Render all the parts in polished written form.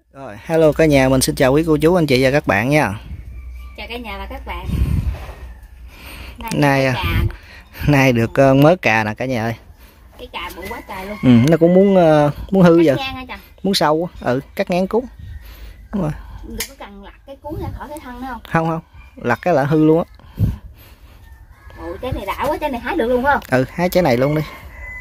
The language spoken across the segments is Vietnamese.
Rồi, hello cả nhà, mình xin chào quý cô chú, anh chị và các bạn nha. Chào cả nhà và các bạn. Nay được mớ cà nè cả nhà ơi. Cái cà bự quá trời luôn. Nó cũng muốn hư giờ. Muốn sâu cắt ngang cuốn. Đúng rồi. Đừng có cần lặt cái cuốn ra khỏi cái thân nữa không? Không, lặt cái là hư luôn á. Ồ, trái này đã quá, trái này hái được luôn phải không? Hái trái này luôn đi.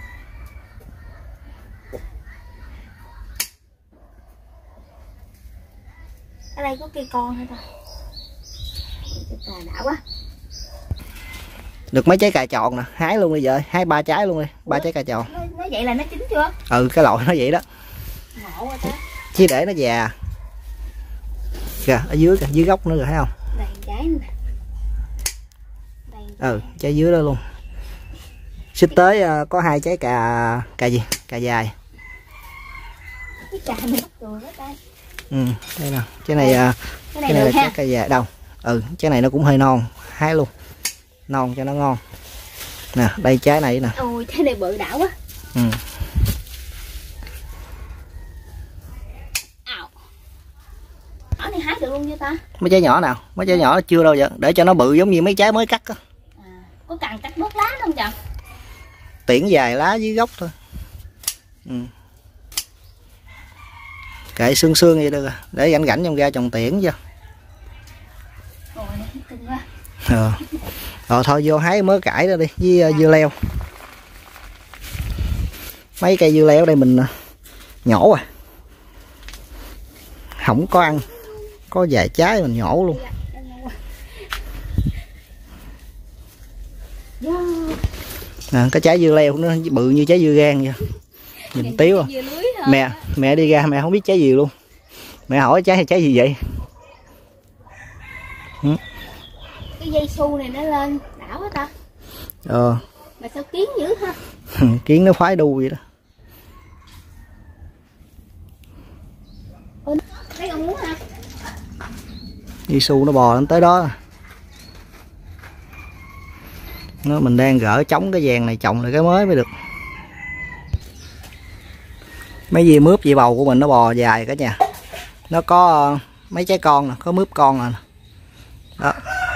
Ở đây có cây con thôi ta. Cà đã quá. Được mấy trái cà tròn nè, hái luôn đi vợ, hái 3 trái luôn đi, 3 trái cà tròn. Nó vậy là nó chín chưa? Cái loại nó vậy đó. Ngộ quá ta. Chỉ để nó già. Kìa, ở dưới kìa, dưới gốc nữa rồi thấy không? Đây trái nữa. Đây. Trái dưới đó luôn. Sắp tới có 2 trái cà gì? Cà dài. Cái cà này mắc cười hết đây. Đây nè, cái này là trái cà dài đâu. Trái này nó cũng hơi non, hái luôn. Non cho nó ngon. Nè, đây trái này nè. Ôi, trái này bự đã quá. Ở này hái được luôn chưa ta? Mấy trái nhỏ nào? Mấy trái nhỏ chưa đâu vậy, để cho nó bự giống như mấy trái mới cắt á. Có cần cắt bớt lá không chồng? Tiễn dài lá dưới gốc thôi. Kệ xương vậy được rồi, để rảnh rảnh trong ra trồng tiễn cho. Rồi thôi vô hái mớ cải đó đi với dưa leo. Mấy cây dưa leo đây mình nhổ à. Không có ăn. Có vài trái mình nhổ luôn. Cái trái dưa leo nó bự như trái dưa gan vậy. Nhìn tiếu à. Mẹ đi ra mẹ không biết trái gì luôn. Mẹ hỏi trái gì vậy? Cái dây su này nó lên đảo hết ta. Mà sao kiến dữ ha? Kiến nó khoái đu vậy đó. Thấy con muốn ha? Dây su nó bò lên tới đó. Mình đang gỡ chống cái vàng này trồng lại cái mới mới được. Mấy dưa mướp dưa bầu của mình nó bò dài cả nhà. Nó có mấy trái con nè, có mướp con nè. Đó.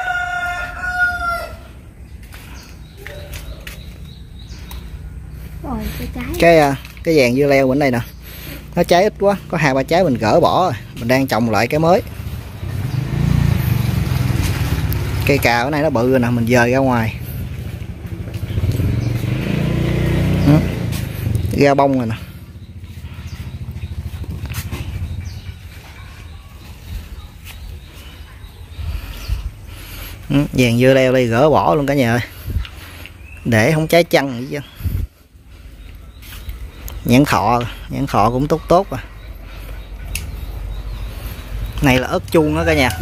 Cái vàng dưa leo bên đây nè. Nó trái ít quá, có 2-3 trái mình gỡ bỏ rồi. Mình đang trồng lại cái mới. Cây cà ở này nó bự rồi nè, mình dời ra ngoài. Ra bông rồi nè. Vàng dưa leo đây gỡ bỏ luôn cả nhà ơi. Để không cháy chăng vậy chứ. Nhãn thọ cũng tốt à. Này là ớt chuông đó cả nhà.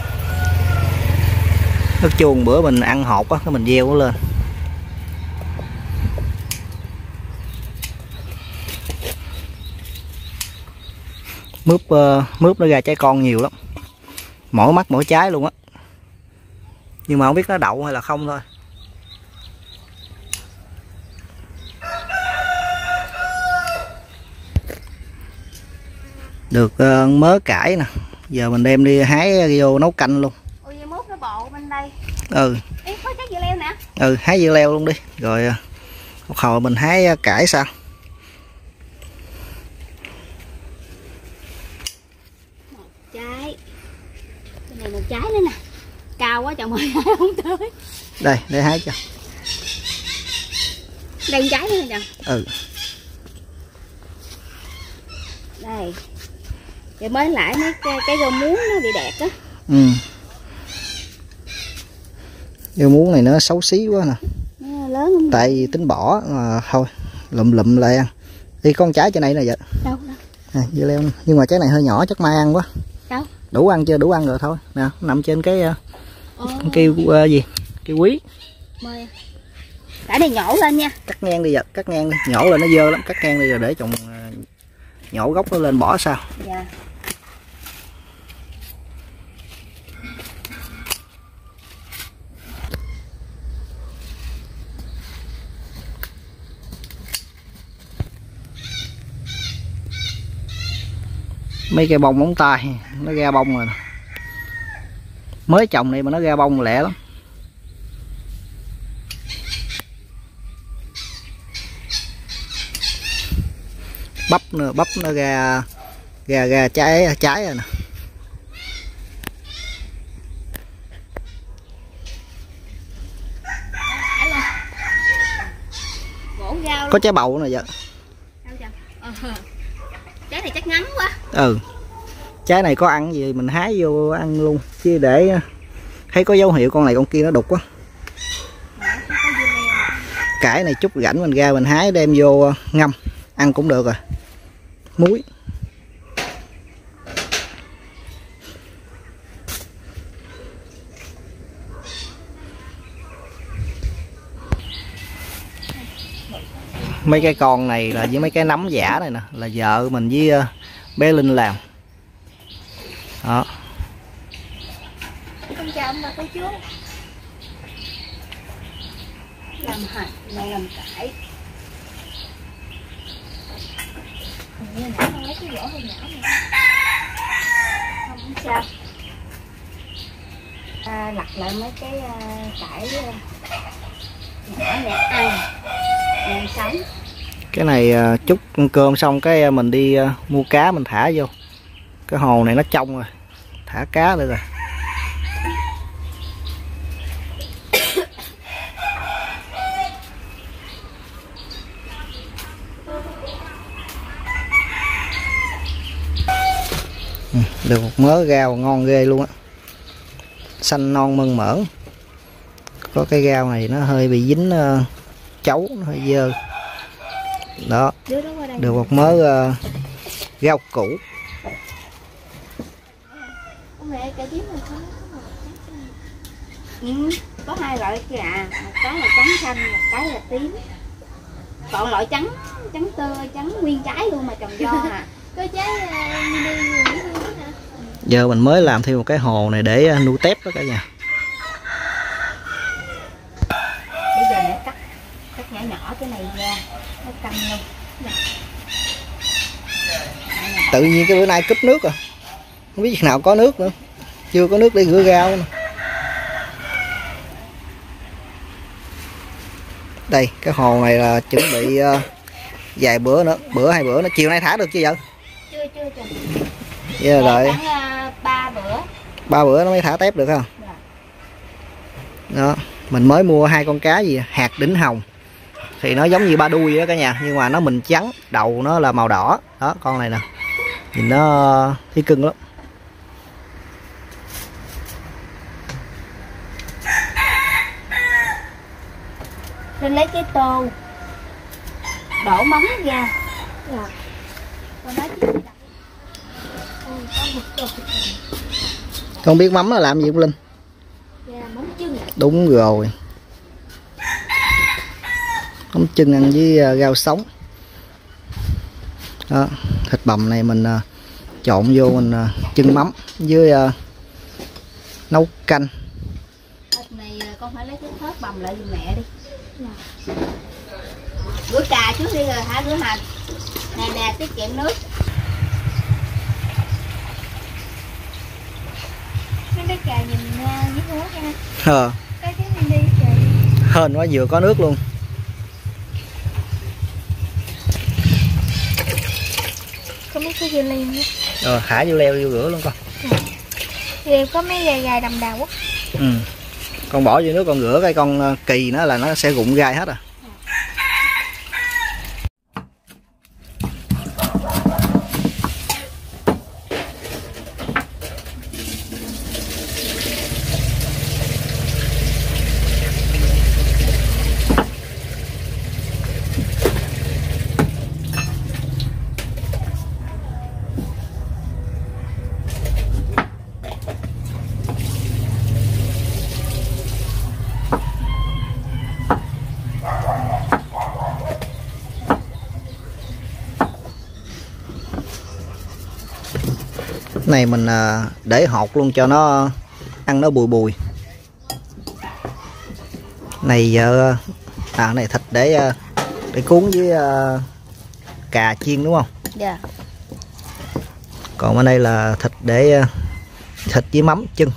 Ớt chuông bữa mình ăn hột á, cái mình gieo nó lên. Mướp nó ra trái con nhiều lắm. Mỗi mắt mỗi trái luôn á. Nhưng mà không biết nó đậu hay là không thôi. Được mớ cải nè. Giờ mình đem đi hái vô nấu canh luôn. Ôi, mốt nó bộ bên đây. Ê, có trái dưa leo nè. Hái dưa leo luôn đi. Rồi một hồi mình hái cải sao? Một trái. Cái này một trái nữa nè. Cao quá chồng ơi, hái không tới. Đây, để hái cho. Đây trái nữa nè chồng. Đây. Để mới lại mấy cái rau muống nó bị đẹp á. Rau muống này nó xấu xí quá nè. Nó lớn không? Tại vì tính bỏ mà thôi, lụm lại ăn. Đi con trái trên này nè vậy. Đâu? Dưa leo. Nhưng mà trái này hơi nhỏ chắc mai ăn quá. Đâu? Đủ ăn chưa? Đủ ăn rồi thôi. Nè, nằm trên cái cây gì? Cây quý. Mời. Cái này nhổ lên nha. Cắt ngang đi vậy, cắt ngang đi. Nhổ lên nó dơ lắm, cắt ngang đi rồi để trồng nhổ gốc nó lên bỏ sao? Dạ. Mấy cây bông móng tay nó ra bông rồi nè. Mới trồng này mà nó ra bông lẹ lắm. Bắp nó ra trái rồi nè. Có trái bầu nè vợ. Trái này chắc ngắn quá. Ừ. Trái này có ăn gì mình hái vô ăn luôn, chứ để thấy có dấu hiệu con này con kia nó đục quá. Cải này chút rảnh mình ra mình hái đem vô ngâm ăn cũng được rồi. Muối. Mấy cái con này là với mấy cái nấm giả này nè là vợ mình với bé Linh làm. Đó. Con chào ông bà cô chú. Làm hạt này làm cải. Như nãy con lấy cái vỏ hơi nhỏ này. Không sao. Lặt lại mấy cái cải nhỏ này ăn sống. Cái này chút cơm xong cái mình đi mua cá mình thả vô. Cái hồ này nó trong rồi. Thả cá được rồi. Được một mớ rau ngon ghê luôn á. Xanh non mơn mởn. Có cái rau này nó hơi bị dính chấu, nó hơi dơ. Đó. Được một mớ rau củ. Có hai loại kìa, một cái là trắng xanh, một cái là tím. Còn loại trắng tơ, trắng nguyên trái luôn mà trồng do à. Có trái mini hả? Giờ mình mới làm thêm một cái hồ này để nuôi tép đó cả nhà. Bây giờ để cắt nhỏ nhỏ cái này ra, nó căng luôn. Tự nhiên cái bữa nay cúp nước rồi. Không biết khi nào có nước nữa. Chưa có nước để rửa rau nữa. Đây, cái hồ này là chuẩn bị vài bữa nữa, bữa hai bữa nữa, chiều nay thả được chưa vợ? Chưa Giờ đợi 3 bữa. 3 bữa nó mới thả tép được không? Dạ. Đó, mình mới mua 2 con cá gì hạt đỉnh hồng. Thì nó giống như ba đuôi đó cả nhà, nhưng mà nó mình trắng, đầu nó là màu đỏ. Đó, con này nè. Nhìn nó thấy cưng lắm. Nên lấy cái tô đổ mắm ra. Dạ. Con biết mắm nó làm gì không Linh? Dạ, mắm chưng. Đúng rồi. Mắm chưng ăn với rau sống. Đó, thịt bằm này mình trộn vô mình chưng mắm với nấu canh. Thịt này con phải lấy cái thớt bằm lại giùm mẹ đi. Rửa cà trước đi rồi hả, rửa hành. Nè tiết kiệm nước. Cái cà nhìn với nước nha. Cái mình đi trời. Hên quá vừa có nước luôn. Có mấy cái dưa leo nữa. Thả vô leo vô rửa luôn con. Leo có mấy gai gai đầm đào quá. Con bỏ vô nước con rửa cái con kỳ nó là nó sẽ rụng gai hết à. Này mình để hột luôn cho nó ăn nó bùi bùi. Này giờ này thịt để cuốn với cà chiên đúng không? Dạ. Còn bên đây là thịt để thịt với mắm chưng.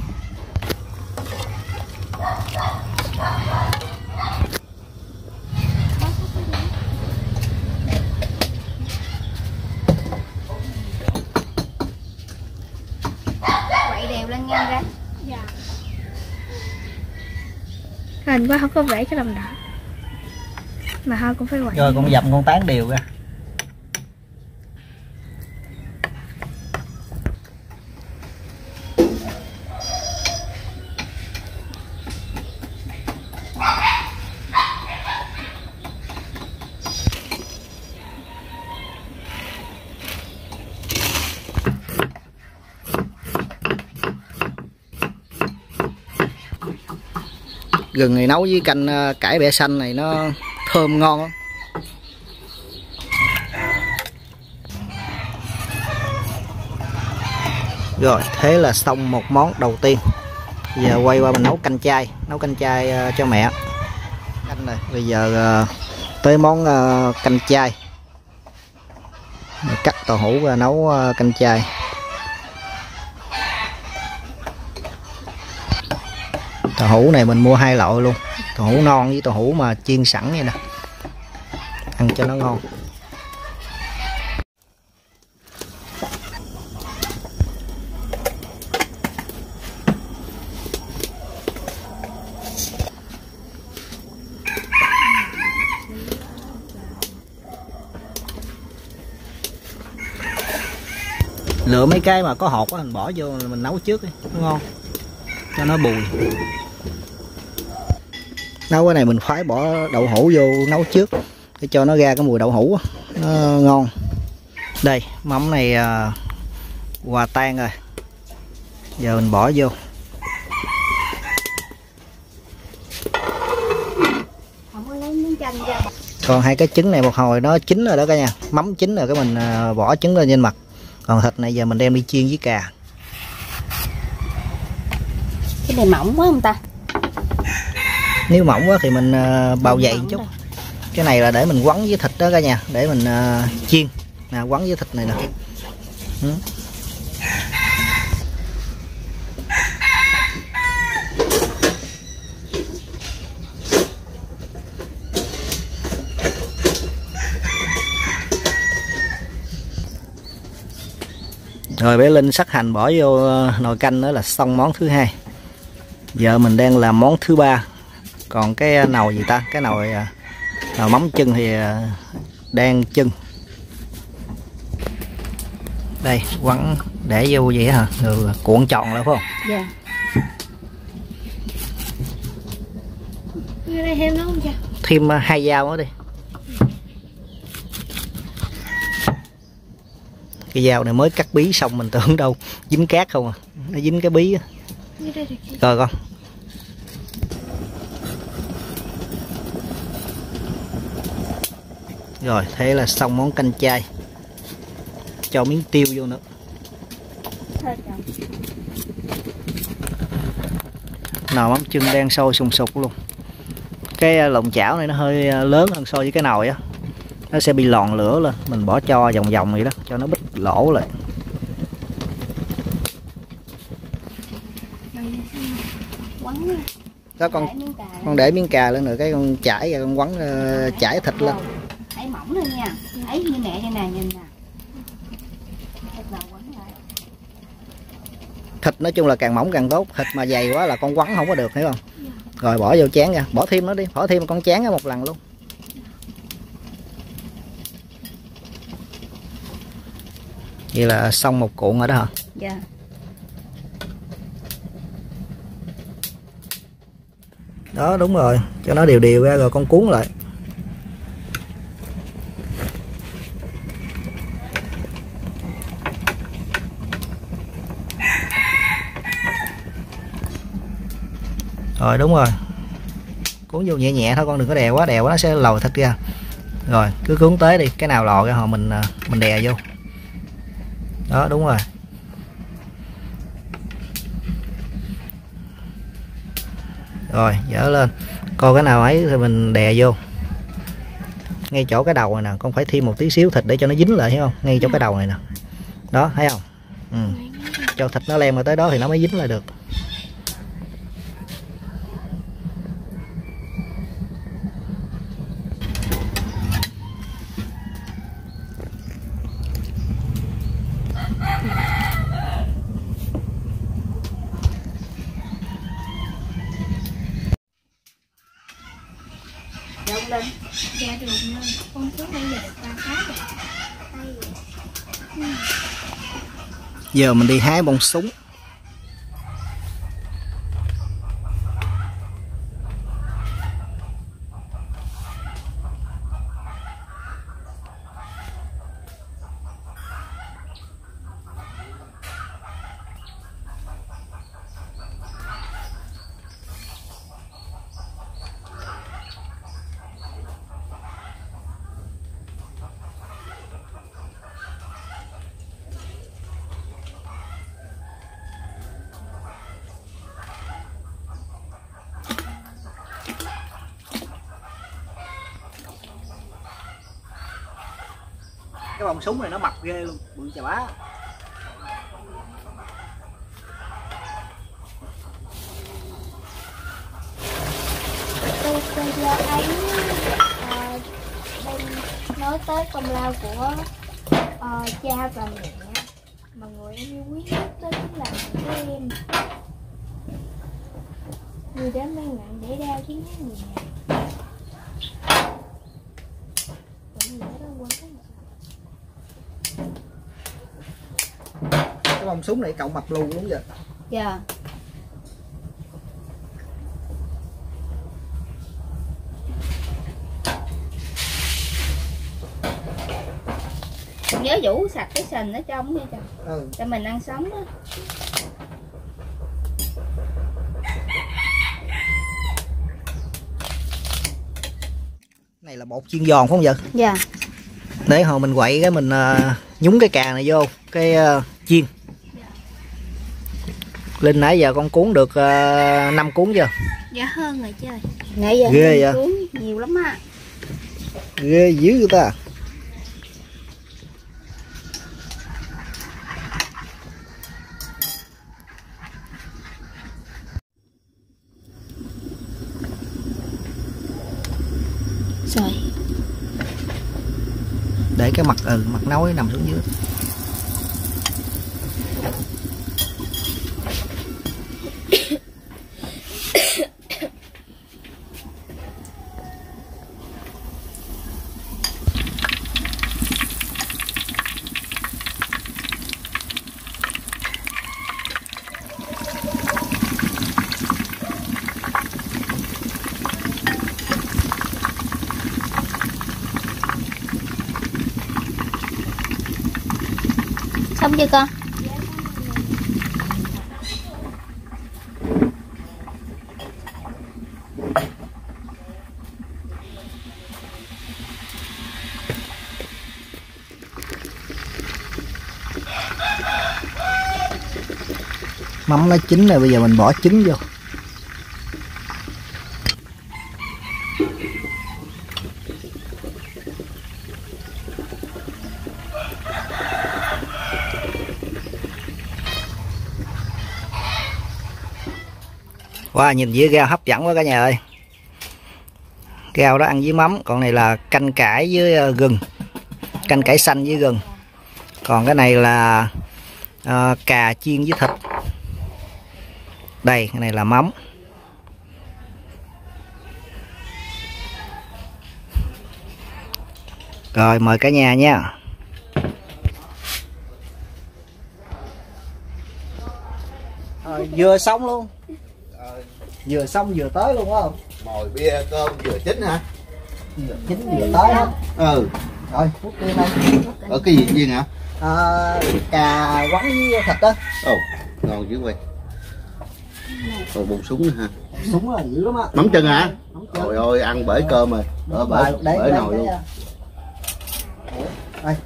Quậy đều lên ngang ra. Dạ. Hình quá không có vẽ cái lòng đỏ. Mà thôi cũng phải quậy. Rồi con dầm con tán đều ra. Gừng này nấu với canh cải bẹ xanh này nó thơm ngon lắm. Rồi thế là xong một món đầu tiên. Giờ quay qua mình nấu canh chai. Nấu canh chai cho mẹ. Canh này bây giờ tới món canh chai. Cắt tàu hũ và nấu canh chai. Tàu hũ này mình mua hai loại luôn, tàu hũ non với tàu hũ mà chiên sẵn vậy nè, ăn cho nó ngon. Lựa mấy cái mà có hột á mình bỏ vô mình nấu trước đi, nó ngon cho nó bùi. Nấu cái này mình phải bỏ đậu hũ vô nấu trước để cho nó ra cái mùi đậu hũ nó ngon. Đây mắm này hòa tan rồi, giờ mình bỏ vô. Không có lấy miếng chanh ra. Còn hai cái trứng này một hồi nó chín rồi đó cả nhà, mắm chín rồi cái mình bỏ trứng lên trên mặt. Còn thịt này giờ mình đem đi chiên với cà. Cái này mỏng quá không ta? Nếu mỏng quá thì mình bào dày một chút. Cái này là để mình quấn với thịt đó cả nhà, để mình chiên nè, quấn với thịt này nè. Rồi bé Linh sắc hành bỏ vô nồi canh nữa là xong món thứ hai. Giờ mình đang làm món thứ ba. Còn cái nồi gì ta? Cái nồi mắm chưng thì đang chưng. Đây quấn để vô vậy hả? Rồi cuộn tròn lại phải không? Dạ. Như đây thêm nữa không cha? Thêm 2 dao nữa đi. Cái dao này mới cắt bí xong mình tưởng đâu dính cát không à, nó dính cái bí á. Rồi con. Rồi thế là xong món canh chai. Cho miếng tiêu vô nữa. Nồi mắm chưng đang sôi sùng sục luôn. Cái lồng chảo này nó hơi lớn hơn so với cái nồi á, nó sẽ bị lòn lửa lên. Mình bỏ cho vòng vòng vậy đó cho nó bít lỗ lại. Đó con để miếng cà lên rồi cái con chải ra con quấn chải thịt lên. Ấy mỏng lên nha. Ấy như mẹ đây nè, nhìn nè. Thịt nói chung là càng mỏng càng tốt, thịt mà dày quá là con quấn không có được, hiểu không? Rồi bỏ vô chén ra, bỏ thêm nó đi, bỏ thêm con chén một lần luôn. Vậy là xong một cuộn rồi đó hả? Dạ. Đó đúng rồi, cho nó đều đều ra rồi con cuốn lại. Rồi đúng rồi, cuốn vô nhẹ nhẹ thôi con, đừng có đè quá, đè quá nó sẽ lòi thịt ra. Rồi cứ cuốn tới đi, cái nào lòi ra hồi mình đè vô. Đó đúng rồi. Rồi dỡ lên, coi cái nào ấy thì mình đè vô. Ngay chỗ cái đầu này nè, con phải thêm một tí xíu thịt để cho nó dính lại, hiểu không? Ngay chỗ cái đầu này nè. Đó thấy không? Cho thịt nó lem mà tới đó thì nó mới dính lại được. Đông lên. Dạ được lên. Con trước bây giờ được 3 tháng rồi. Hay vậy. Giờ mình đi hái bông súng. Cái bông súng này nó mập ghê luôn, bự chà bá. Tôi giờ thấy đây nói tới công lao của cha và mẹ mà người em yêu quý nhất đó chính là các em, người đã mang nặng để đau chiến thắng người nhà. Cái bông súng này cậu mập lù đúng vậy? Dạ. Nhớ vũ sạch cái sình ở trong đi trời. Cho mình ăn sống đó. Này là bột chiên giòn phải không vậy? Dạ. Để hồi mình quậy cái mình nhúng cái cà này vô cái chiên. Linh nãy giờ con cuốn được 5 cuốn chưa? Dạ hơn rồi chơi. Nãy giờ ghê vậy? Cuốn nhiều lắm á. Ghê dữ người ta. Rồi. Để cái mặt mặt nấu nằm xuống dưới. Xong chưa con? Mắm nó chín rồi, bây giờ mình bỏ trứng vô. Wow, nhìn dĩa rau hấp dẫn quá cả nhà ơi. Rau đó ăn với mắm, còn này là canh cải với gừng, canh cải xanh với gừng. Còn cái này là cà chiên với thịt. Đây, cái này là mắm. Rồi, mời cả nhà nha. Vừa xong luôn. Vừa xong vừa tới luôn phải không? Mồi bia cơm vừa chín hả? Vừa chín vừa tới hết. Rồi, hút tiên đây. Ở cái gì chiên hả? Cà quắn với thịt đó. Ồ, ngon dữ vậy. Còn bông súng nữa hả? Súng là dữ lắm á. Mắm chân hả? Trời ơi, ăn bể cơm rồi. Bể nồi luôn. Đây.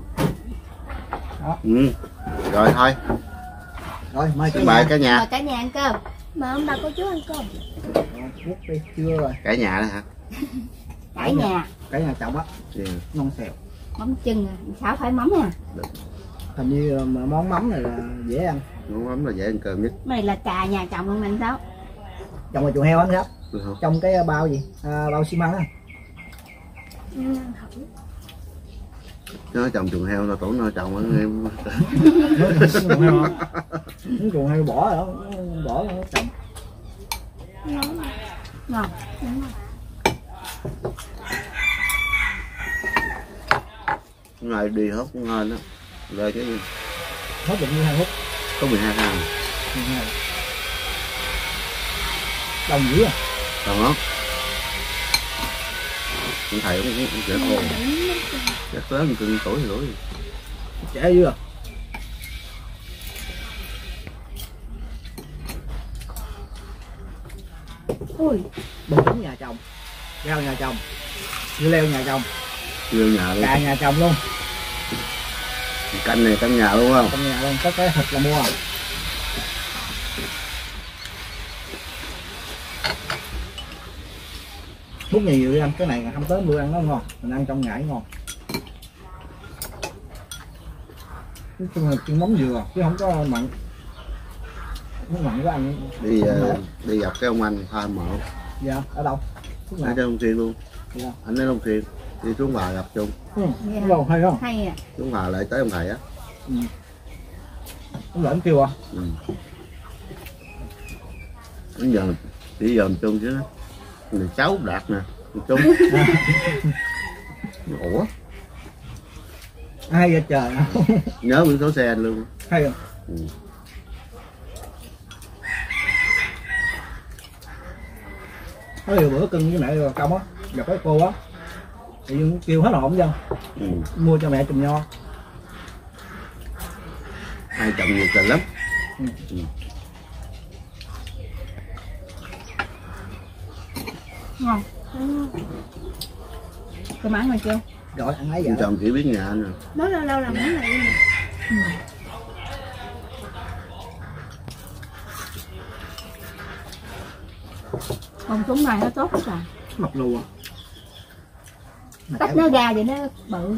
Rồi thôi. Rồi, mời cả nhà. Mời cả nhà ăn cơm. Mà ông bà cô chú ăn cơm. Hút đi, chưa rồi. Cả nhà đó hả? Cả nhà. Cả nhà chồng á. Ngon xèo. Mắm chưng à, sao phải mắm à? Hình như món mắm này là dễ ăn. Món mắm là dễ ăn cơm nhất. Mày là cà nhà chồng không anh Sáu? Trồng ở chuồng heo anh Sáu. Được không? Trong cái bao gì? Bao xi măng á. Nó trồng chuồng heo nó tưởng nó trồng ở em. Chuồng heo bỏ rồi đó, bỏ nó trồng. Ngon. Ngon. Đúng rồi. Ngày đi hốt cũng ngon đó. Rồi cái gì? Hết được như 2 phút. Có 12 hàng. Đồng dữ à? Đồng không? Ông thầy cũng trẻ khô. Chắc lớn cưng tuổi rồi. Trẻ dữ à? Ui. Bông trứng nhà chồng, rau nhà chồng, dưa leo nhà chồng, Vô nhà luôn. cà nhà chồng luôn. Canh này canh nhà luôn không? Trong nhà luôn, có cái thịt là mua à. Múc nhiều đi anh, cái này không tới bữa ăn nó ngon, mình ăn trong ngày ngon. Nói chung là chưng mắm dừa chứ không có mặn. Không mặn có ăn. Đi gặp cái ông anh pha mỡ. Dạ, ở đâu? Ở trên Long Xuyên luôn. Dạ. Anh ở Long Xuyên đi xuống Hòa gặp chung. Đúng rồi, hay không? Hay à. Xuống Hòa lại tới ông thầy á. Ông lệnh kêu à? Bây giờ chỉ dòm chung chứ. Người cháu Đạt nè, chung. Ủa? Hay vậy trời. Nhớ biển số xe anh luôn. Hay không? Có nhiều bữa cưng với mẹ công á, gặp cái cô á, thì kêu hết hồn dân, mua cho mẹ chùm nho. Hai chồng nhiệt tình lắm. Ngon. Tôi mãi rồi chưa? Rồi ăn ấy vậy. Chồng chỉ biết nhà anh rồi. Đó lâu lâu làm món này đi. Con súng này nó tốt quá trời. Mập lùa. Tách nó ra vậy nó bự.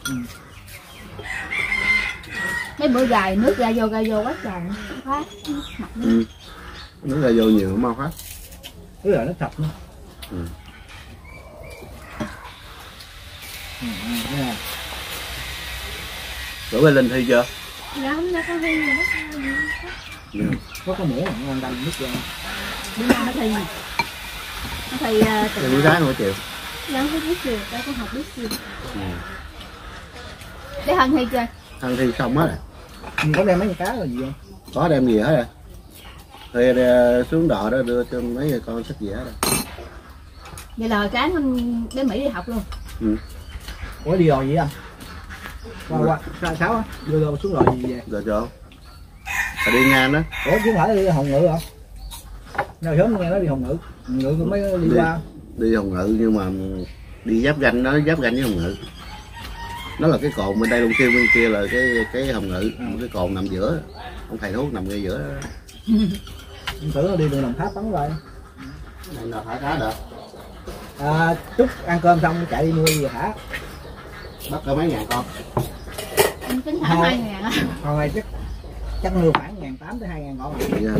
Mấy bữa gài nước ra vô quá trời. Phát mặt nó. Nước ra vô nhiều mau phát. Cứ là nó sạch nữa. Bữa bên Linh thi chưa? Dạ không ra có thi rồi đó. Có cái muỗng ngon đành nước ra. Bữa nay nó thi gì? Nó thi Thì buổi sáng buổi chiều. dạ không biết chiều, tao có học biết chiều. Để Hân thi chưa? Hân thi xong hết rồi. Mình có đem mấy con cá là gì không? Có đem gì hết rồi. Thì xuống đò đó đưa cho mấy con sách gì hết rồi. Vậy là cái nó đến Mỹ đi học luôn. Ủa đi rồi gì anh? Qua sáu á, đưa xuống rồi gì về? Rồi cho. Phải đi ngang đó. Ủa chứ không phải đi Hồng Ngự hả? Nào sớm nghe nói đi Hồng Ngự, Hồng Ngự mới đi qua. Đi Hồng Ngự nhưng mà đi giáp ranh, nó giáp ranh với Hồng Ngự. Nó là cái cồn bên đây Long Xuyên, bên kia là cái Hồng Ngự, cái cồn nằm giữa. Ông thầy thuốc nằm ngay giữa đó. Anh tưởng nó đi đường Đồng Tháp bắn rồi. Này là thả cá được. Chút ăn cơm xong chạy đi mua gì thả. Bắt cỡ mấy ngàn con. Anh tính thả 2.000 á. Còn này chắc nuôi khoảng 1.800 tới 2.000 con. Dạ.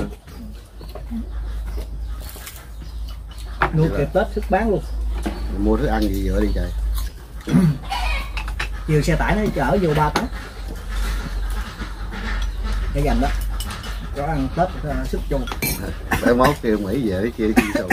Nuôi kịp Tết sức bán luôn. Mua thức ăn gì giữa đi trời. Chiều xe tải nó chở vô 3 tấn. Cái dành đó. Có ăn Tết sức chung. Tới mốt kêu Mỹ về kia chi sầu.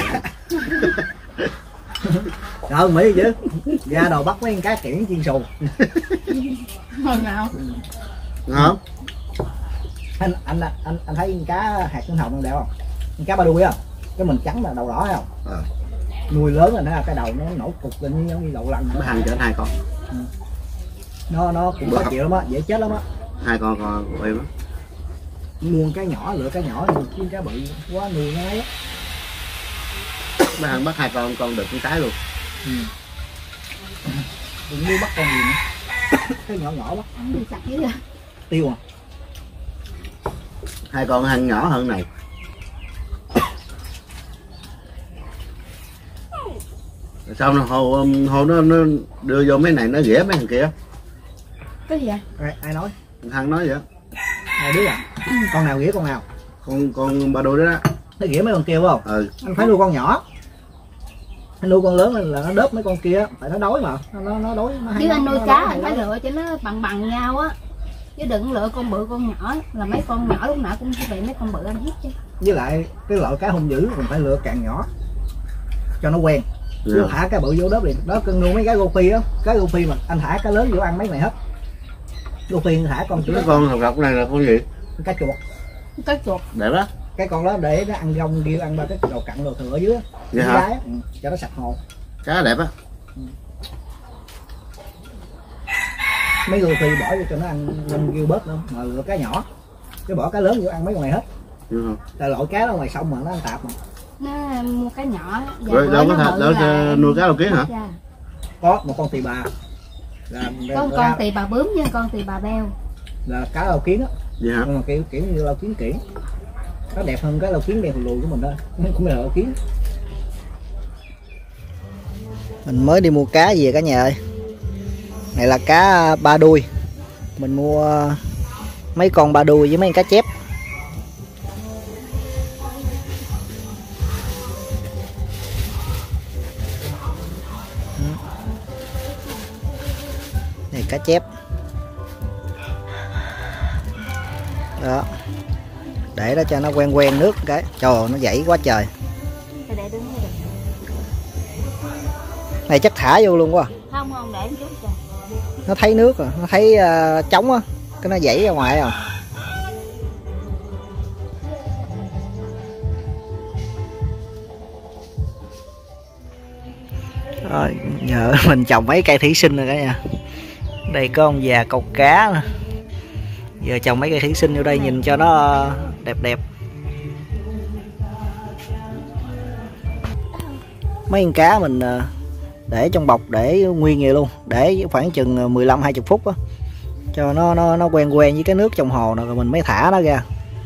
Trời Mỹ chứ. Ra đồ bắt mấy con cá kiển chiên xù. Hồi nào? Ngon. Anh thấy con cá hạt tinh hồng đẹp không? Con cá ba đuôi á. Cái mình trắng là đầu đỏ thấy không? Nuôi lớn rồi nó cái đầu nó nổi cục lên giống như đậu lăng. Nó hàng chở 2 con. Nó cũng khó chịu lắm á, dễ chết lắm á. 2 con em á. Mua cái nhỏ, lựa cái nhỏ chứ cá bự quá nuôi nó ấy á. Mấy hàng bắt 2 con được con cái luôn. Đừng mua bắt con gì nữa. Cái nhỏ nhỏ bắt. Đi sạch dữ rồi. Tiêu à. 2 con hàng nhỏ hơn này. Sao nó hồ nó đưa vô mấy này nó ghẻ mấy thằng kia. Cái gì vậy? Ai nói? Thằng nói vậy. Hai đứa à? Con nào ghĩa con nào? Con ba đôi đó đó. Nó ghĩa mấy con kia phải không? Ừ. Anh phải nuôi con nhỏ. Anh nuôi con lớn là nó đớp mấy con kia, tại nó đói mà. Nó đói. Chứ anh nuôi cá anh phải lựa cho nó bằng nhau á. Chứ đừng lựa con bự con nhỏ, là mấy con nhỏ lúc nào cũng bị mấy con bự ăn hết chứ. Với lại cái loại cá hung dữ mình phải lựa càng nhỏ cho nó quen. Chứ thả cá bự vô đớp liền. Đó cưng nuôi mấy cái gô phi á, cá gô phi mà anh thả cá lớn vô ăn mấy này hết. Gô phi thả con cái con thằng lộc này là con gì? Cá chuột. Cá chuột. Đẹp đó. Cái con đó để nó ăn rong kêu ăn ba cái đầu cặn đồ thừa ở dưới. Vậy hả? Cho nó sạch hồ. Cá đẹp á. Mấy người phi bỏ vô cho nó ăn rong kêu bớt nữa, mà lựa cá nhỏ. Chứ bỏ cá lớn vô ăn mấy con này hết. Tại loại cá đó ngoài sông mà nó ăn tạp mà. Nó mua cá nhỏ. Rồi đâu có thật, đâu nuôi cá đâu kiến hả? Có một con tỳ bà. Có một con tỳ bà bướm với con tỳ bà beo. Là cá lau kiến á. Vậy hả? Nhưng mà kiểu như lau kiến kiển. Nó đẹp hơn cái lau kiến đen lùi của mình thôi. Cũng là lau kiến. Mình mới đi mua cá về cả nhà ơi. Này là cá ba đuôi. Mình mua mấy con ba đuôi với mấy con cá chép. Này cá chép. Đó. Để đó cho nó quen nước cái. Trời ơi, nó dãy quá trời. Này chắc thả vô luôn quá. Không để chút rồi. Nó thấy nước rồi, nó thấy trống á, cái nó dãy ra ngoài rồi. Rồi, giờ mình trồng mấy cây thủy sinh rồi cả nhà. Đây có ông già câu cá nè. Giờ trồng mấy cây thủy sinh vô đây nhìn cho nó đẹp đẹp. Mấy con cá mình để trong bọc để nguyên vậy luôn, để khoảng chừng 15-20 phút á, cho nó quen với cái nước trong hồ rồi mình mới thả nó ra.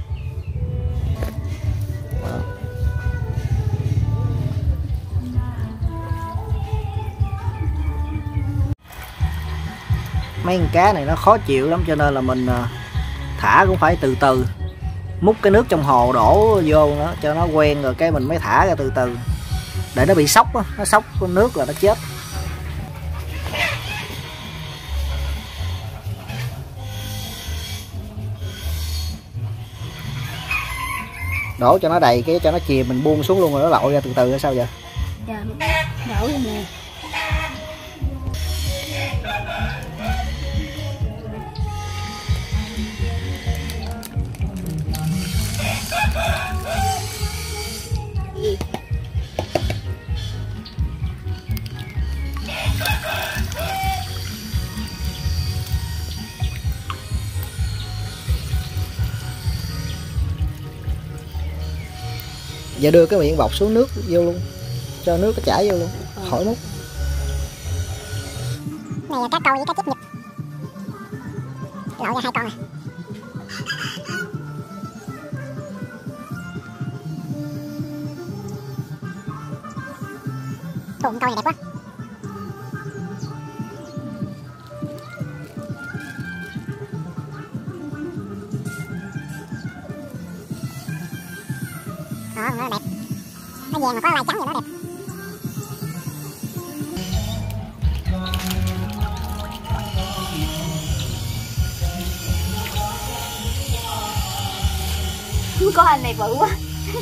Mấy con cá này nó khó chịu lắm cho nên là mình thả cũng phải từ từ, múc cái nước trong hồ đổ vô nữa cho nó quen rồi cái mình mới thả ra từ từ, để nó bị sốc á, nó sốc nước là nó chết. Đổ cho nó đầy cái cho nó chìm, mình buông xuống luôn rồi nó lội ra từ từ hay sao vậy? Dạ, đổ lên nè. Giờ đưa cái miệng bọc xuống nước vô luôn, cho nước nó chảy vô luôn, khỏi múc. Này là cá câu với cá chép nhịp. Lội ra 2 con à. Tụi câu này đẹp quá. Đó, nó đẹp. Nó vàng mà có lai trắng vậy nó đẹp. Có anh này bự quá.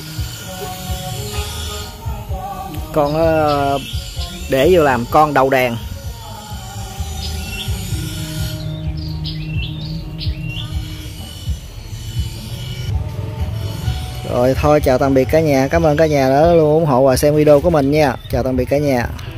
Con để vô làm con đầu đàn. Rồi thôi chào tạm biệt cả nhà, cảm ơn cả nhà đã luôn ủng hộ và xem video của mình nha. Chào tạm biệt cả nhà.